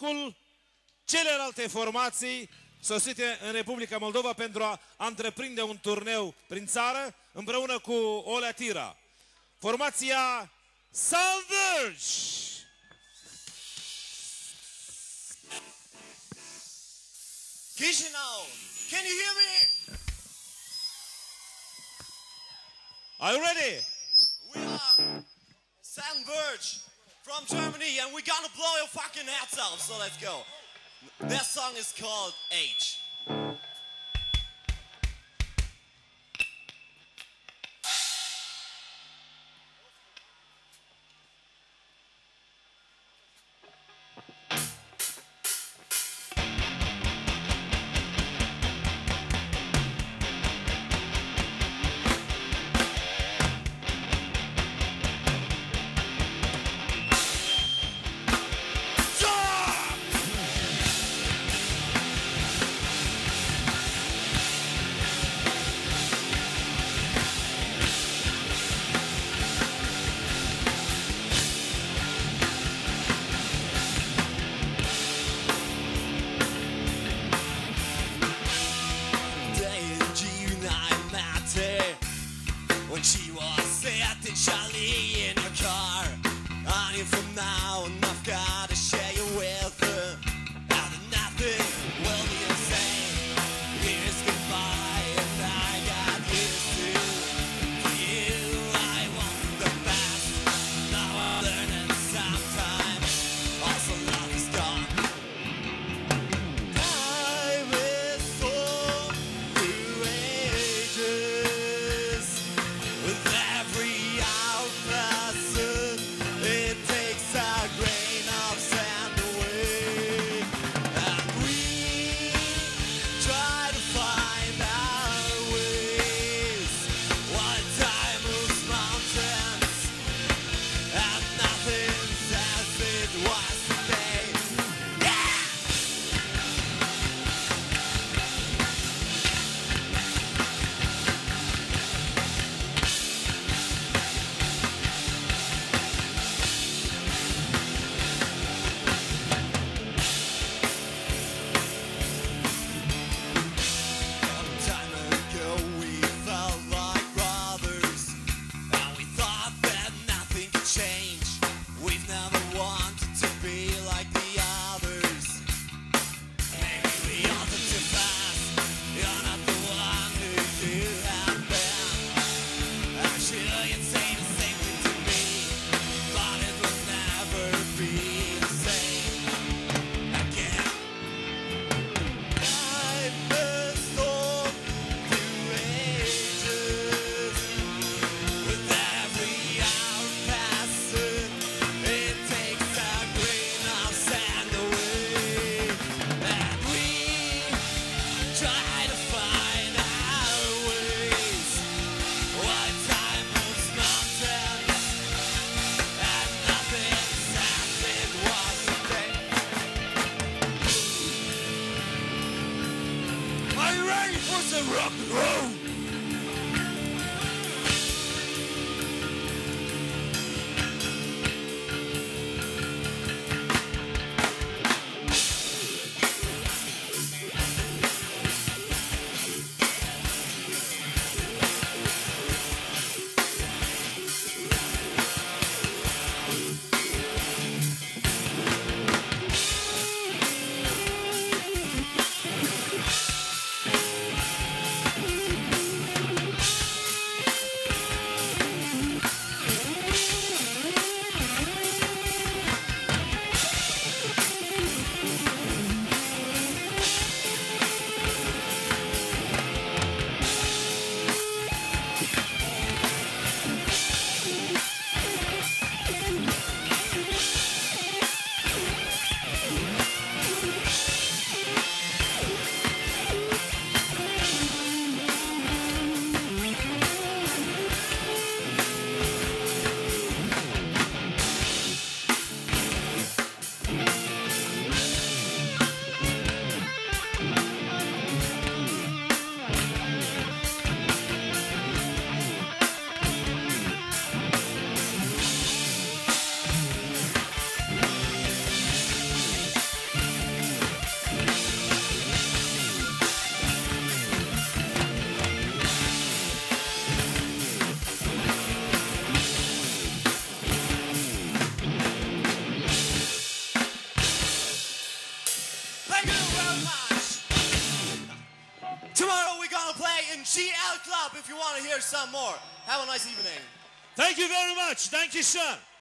locul celelalte formații sosite în Republica Moldova pentru a întreprinde un turneu prin țară împreună cu Olea Tira. Formația Salvage! Chișinău, can you hear me? Are you ready? We are Salvage from Germany and we're gonna blow your fucking heads off, so let's go. Their song is called H. When she was sitting Charlie in your car, I knew from now on I've got to share you with her, and nothing will be the same. Here's goodbye, and I got used to you. I want the best, now I'm learning sometimes. Also love is gone. Time is so through ages. With every hour passing, it takes a grain of sand away, and we try to find our ways. While time moves mountains, and nothing's as it was today. Yeah! Time ago we felt like brothers, and we thought that nothing could change. We've never wanted to be like the others. Maybe we altered too fast. You're not the one who could have been. I'm sure you'd say the same thing to me, but it will never be the same again. I've been sold through ages. With every hour passing, it takes a grain of sand away, and we try to find our ways. While time moves mountains, and nothing's as it was today. Are you ready for some rock and roll? Tomorrow we're gonna play in GL Club if you want to hear some more. Have a nice evening. Thank you very much. Danke schön.